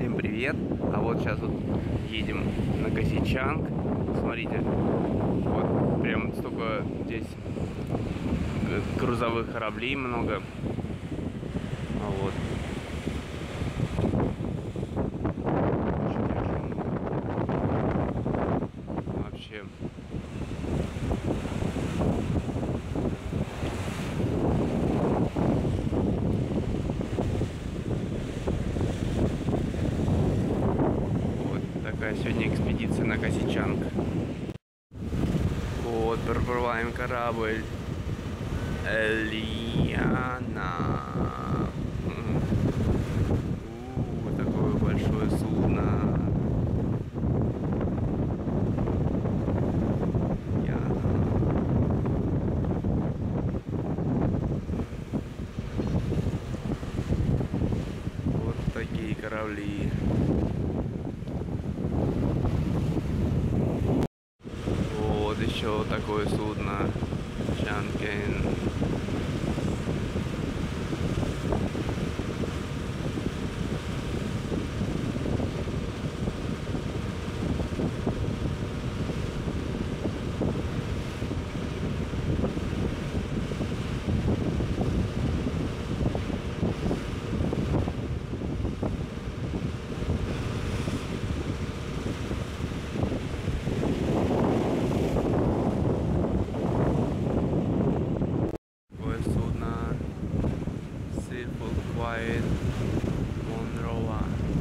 Всем привет! А вот сейчас вот едем на Касичанг. Смотрите, вот прям столько здесь грузовых кораблей много. Вот. Вообще. Такая сегодня экспедиция на Касичанг. Вот, проплываем корабль Элиана. Такое большое судно. Вот такие корабли. Вот еще такое судно Чанкен. Quiet Monroe.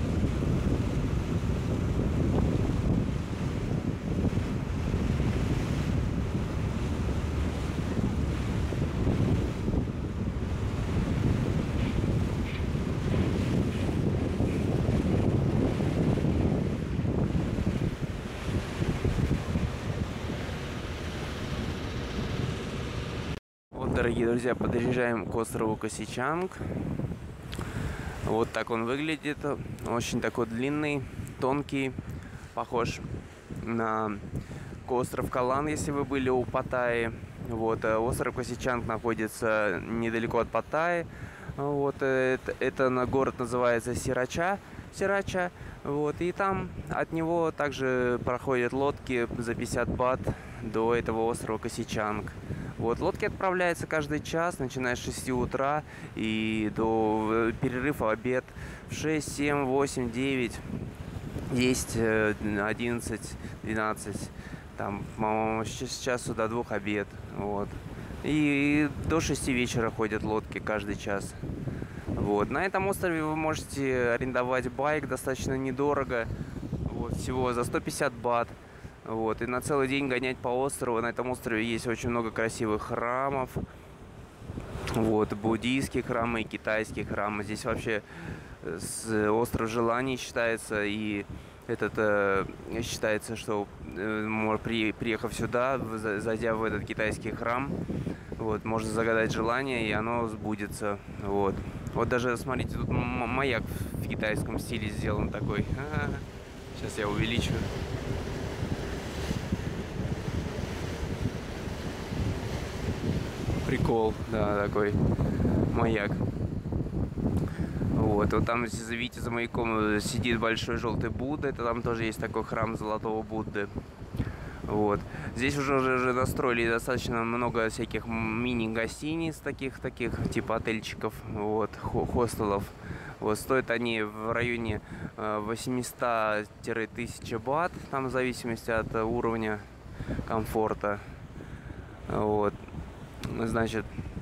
Вот, дорогие друзья, подъезжаем к острову Касичанг. Вот так он выглядит. Очень такой длинный, тонкий, похож на остров Калан, если вы были у Паттайи. Вот, остров Касичанг находится недалеко от Паттайи. Вот, это город называется Сирача. Вот, и там от него также проходят лодки за 50 бат до этого острова Касичанг. Вот, лодки отправляются каждый час, начиная с 6 утра и до перерыва обед в 6, 7, 8, 9, 10, 11, 12. Там, по-моему, с часу до 2 обед. Вот. И до 6 вечера ходят лодки каждый час. Вот. На этом острове вы можете арендовать байк достаточно недорого. Вот, всего за 150 бат. Вот, и на целый день гонять по острову. На этом острове есть очень много красивых храмов. Вот, буддийские храмы и китайские храмы. Здесь вообще остров желаний считается. И считается, что приехав сюда, зайдя в этот китайский храм, вот, можно загадать желание, и оно сбудется. Вот, вот даже, смотрите, тут маяк в китайском стиле сделан такой. Сейчас я увеличу. Прикол, да, такой маяк. Вот там, если видите, за маяком сидит большой желтый Будда. Это там тоже есть такой храм Золотого Будды. Вот. Здесь уже настроили достаточно много всяких мини-гостиниц, таких типа отельчиков, вот, хостелов. Вот, стоят они в районе 800-1000 бат, там в зависимости от уровня комфорта. Вот. Значит,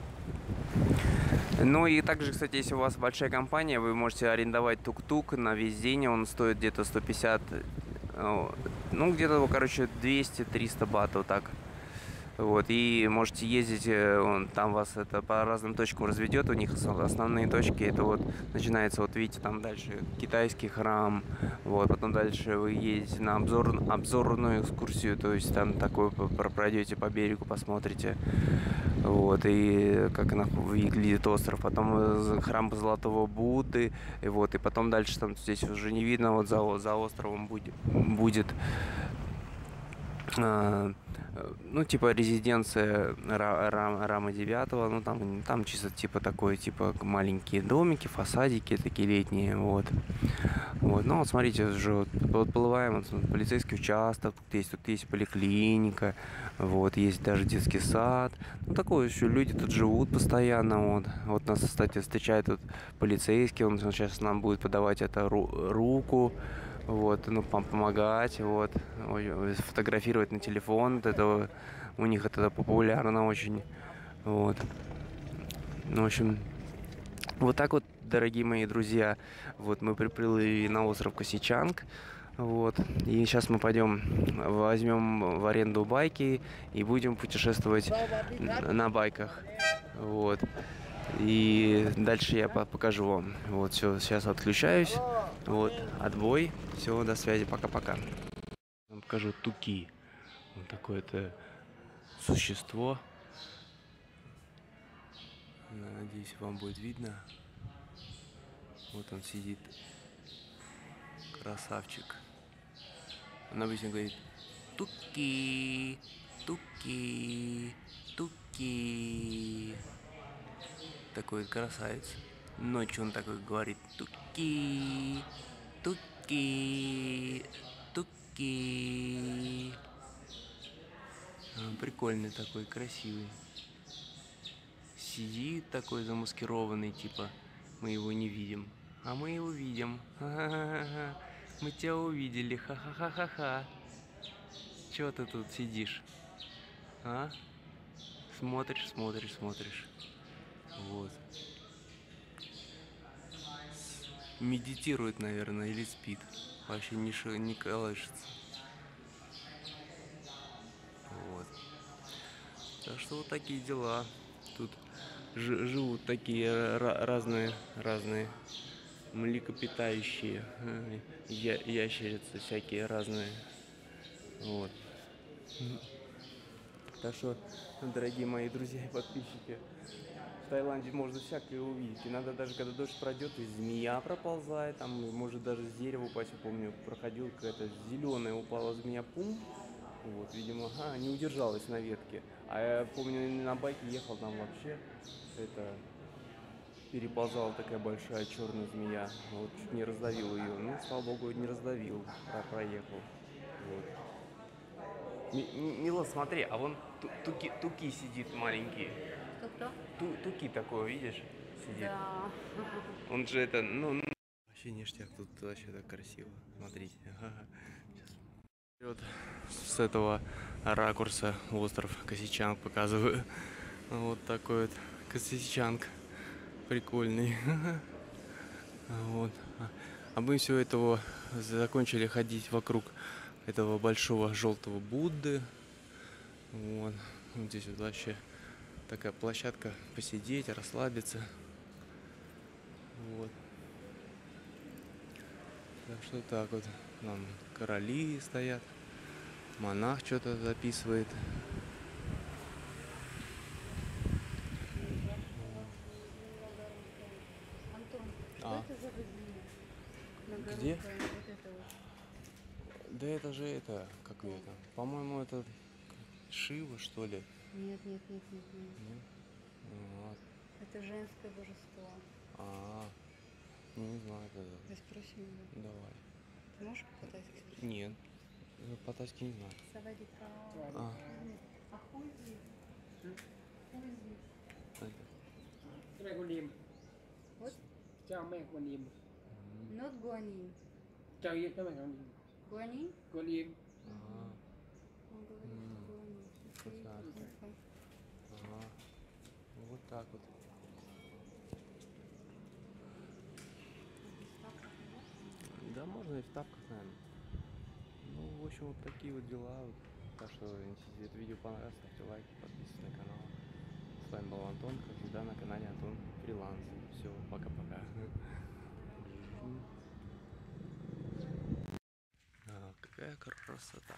ну и также, кстати, если у вас большая компания, вы можете арендовать тук-тук на весь день. Он стоит где-то 150, ну где-то, короче, 200-300 бат, вот так. Вот, и можете ездить, он там вас это по разным точкам разведет. У них основные точки, это вот начинается, вот видите, там дальше китайский храм, вот, потом дальше вы едете на обзорную экскурсию, то есть там такой пройдете по берегу, посмотрите, вот, и как выглядит остров, потом храм Золотого Будды, и вот, и потом дальше там здесь уже не видно, вот за островом будет Ну, типа резиденция Рама девятого, ну, там чисто типа такой, типа маленькие домики, фасадики такие летние, вот. Вот, ну, вот смотрите, уже вот подплываем, вот, полицейский участок, тут есть поликлиника, вот, есть даже детский сад. Ну, такое еще, люди тут живут постоянно, вот. Вот нас, кстати, встречает тут полицейский, он сейчас нам будет подавать это руку, вот, ну, помогать, вот, фотографировать на телефон, это у них это популярно очень, вот. Ну, в общем, вот так вот, дорогие мои друзья, вот мы приплыли на остров Косичанг, вот, и сейчас мы пойдем, возьмем в аренду байки и будем путешествовать на байках, вот. И дальше я покажу вам. Вот, все, сейчас отключаюсь. Вот, отбой. Все, до связи, пока-пока. Вам покажу туки. Вот такое-то существо. Надеюсь, вам будет видно. Вот он сидит. Красавчик. Он обычно говорит: туки, туки, туки. Такой красавец. Ночью он такой говорит: туки, туки, туки. Прикольный такой, красивый. Сидит такой замаскированный, типа мы его не видим. А мы его видим. Ха-ха-ха-ха. Мы тебя увидели. Ха-ха-ха-ха-ха. Чего ты тут сидишь? А? Смотришь, смотришь, смотришь. Вот. Медитирует, наверное, или спит. Вообще не колышется. Вот. Так что вот такие дела. Тут живут такие разные млекопитающие, ящерицы всякие разные. Вот. Так что, дорогие мои друзья и подписчики, в Таиланде можно всякое увидеть. Иногда даже когда дождь пройдет, и змея проползает, там может даже с дерева упасть. Я помню, проходил какая-то зеленая, упала змея, пум. Вот, видимо, не удержалась на ветке. А я помню, на байке ехал, там вообще это переползала такая большая черная змея. Вот, чуть не раздавил ее. Ну, слава богу, не раздавил, проехал. Вот. Мила, смотри, а вон туки сидит маленький. Кто-кто? Туки такой, видишь, сидит. Да. Он же это, ну... Вообще ништяк, тут вообще так красиво. Смотрите. Сейчас. Вот с этого ракурса остров Косичанг показываю. Вот такой вот Косичанг. Прикольный. Вот. А мы все этого закончили ходить вокруг этого большого желтого Будды. Вот. Вот здесь вот вообще такая площадка посидеть, расслабиться. Вот. Так что так вот. Там короли стоят. Монах что-то записывает. Антон, что это за бобина? Где? Вот это вот. Да это же это, как ее там? По-моему, это Шива, что ли? Нет. Нет? Вот. Это женское божество. Не знаю тогда. Да спроси меня. Давай. Ты можешь по-тайски спросить? Нет. По-тайски не знаю. Савадика. А хуй здесь? Хуй здесь. ทำไมคุณดิม What? เจ้าแม่กวนอิม Not Guanyin. เจ้าเจ้าแม่กวนอิม Guanyin? กวนอิม Он говорит Guanyin. Красавица. Вот так вот. Да, можно и в тапках, наверное. Ну, в общем, вот такие вот дела. Вот. Так что, если это видео понравилось, ставьте лайки, подписывайтесь на канал. С вами был Антон, как всегда, на канале Антон Фриланс. Все, пока-пока. Какая красота.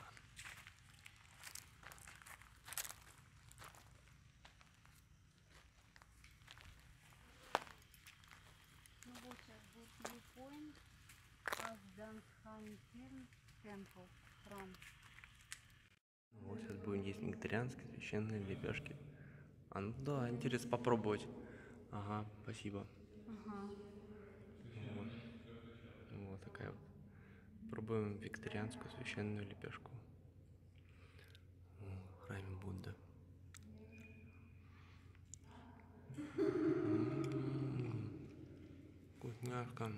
Ну вот сейчас будет viewpoint of Danghan Temple, храм. Вот сейчас будем есть вегетарианские священные лепешки. А, ну да, интересно попробовать. Ага, спасибо. Ага. Вот, вот такая вот. Пробуем вегетарианскую священную лепешку. В храме Будда. Вкусняшка.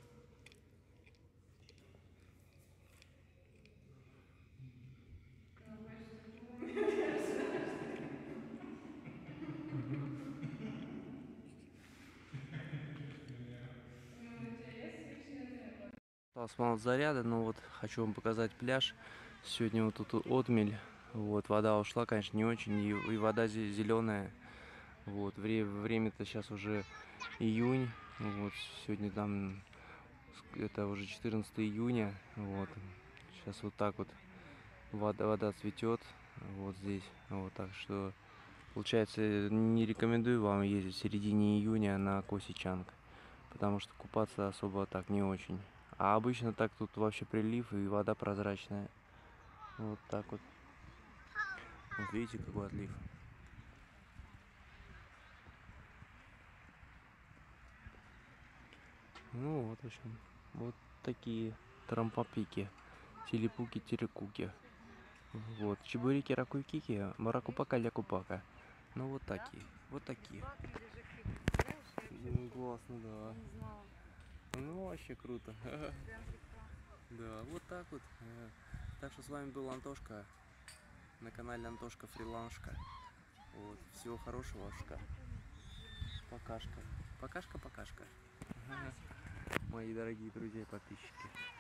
Осталось мало заряда, но вот хочу вам показать пляж. Сегодня вот тут отмель. Вот, вода ушла, конечно, не очень, и вода зеленая. Вот, время-то сейчас уже июнь. Вот, сегодня там это уже 14 июня. Вот, сейчас вот так вот вода цветет. Вот здесь. Вот, так что получается, не рекомендую вам ездить в середине июня на Косичанг, потому что купаться особо так не очень. А обычно так тут вообще прилив и вода прозрачная. Вот так вот. Вот видите, какой отлив. Ну вот, в общем, вот такие трампопики. Тилипуки-терекуки. Вот, чебурики, ракуйкики, маракупака, лякупака. Ну вот такие, вот такие. Ну, классно, да. Не знала. Ну, вообще круто. Прям прекрасно. Да, вот так вот. Так что с вами был Антошка на канале Антошка Фриланшка. Вот. Всего хорошего, Ашка. Покашка. Покашка. Мои дорогие друзья и подписчики.